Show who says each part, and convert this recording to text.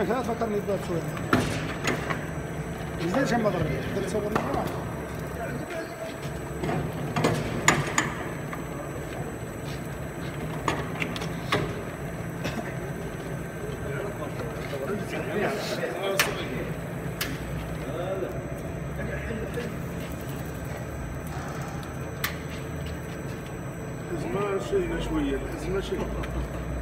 Speaker 1: انا كذا فكرني بباب شويه زين شم مضرب تقدر تصور لي
Speaker 2: ما شيء شويه ما شيء